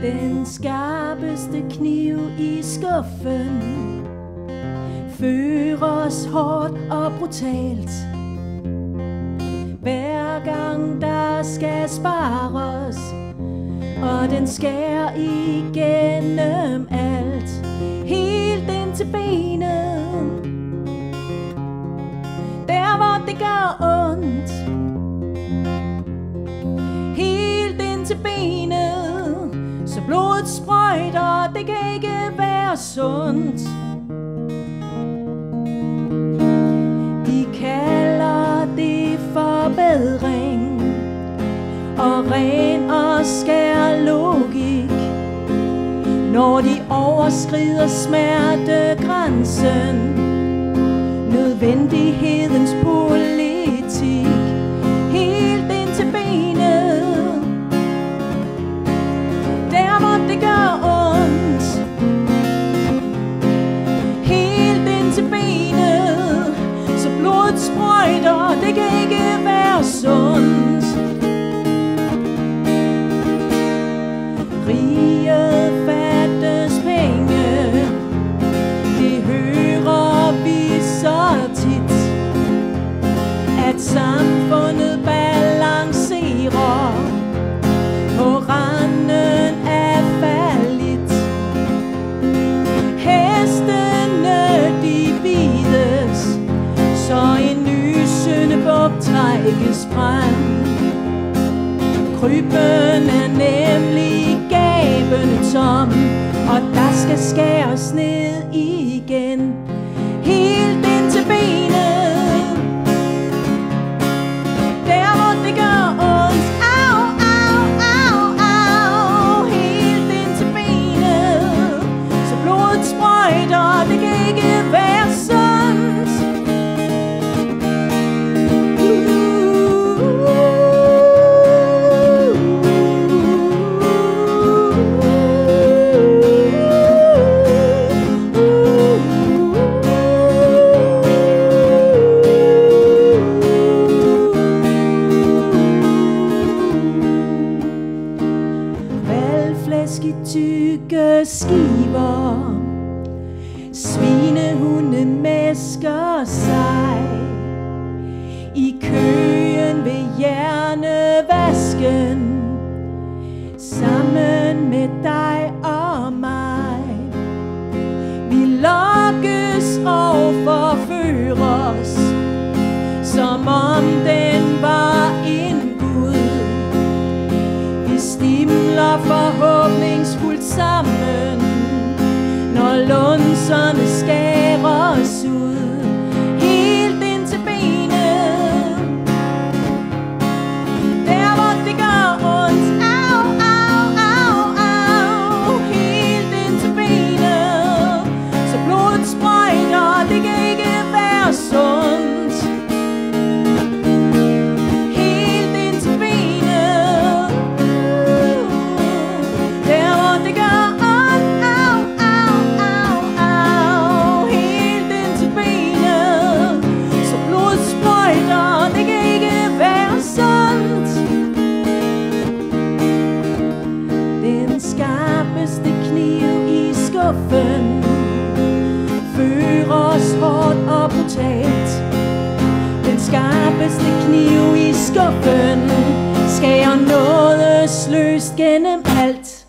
Den skarpeste kniv i skuffen føres hårdt og brutalt. Hver gang der skal spares, og den skærer igennem alt, helt ind til benet. Der hvor det gør ondt, helt ind til benet, så blodet sprøjter, det kan ikke være sundt. De kalder det forbedring og ren og skær logik, når de overskrider smertegrænsen, nødvendighedens politik, helt ind til benet. Der hvor det gør ondt, helt ind til benet, så blodet sprøjter, det kan ikke være sundt. Rige fattes penge, det hører vi så tit, at samfundet balancerer på randen af fallit. Hestene de bides, så en ny syndebuk trækkes frem. Krybben er nemlig gabende tom, og der skal skæres ned igen, helt ind til benet. Der hvor det gør ondt, au, au, au, au, helt ind til benet, så blodet sprøjter, det kan ikke være sundt. Tykke skiver, svinehunde mæsker sig i køen ved hjernevasken, sammen med dig og mig. Vi lokkes og forføres, som om den var en gud. Vi stimler forhåbningsfuldt sammen, når lunserne skæres ud, helt ind til benet. Der hvor det gør ondt, au, au, au, au, helt ind til benet, så blodet sprøjter, det kan ikke være sundt. Føres hårdt og brutalt. Den skarpeste kniv i skuffen skærer nådesløst gennem alt.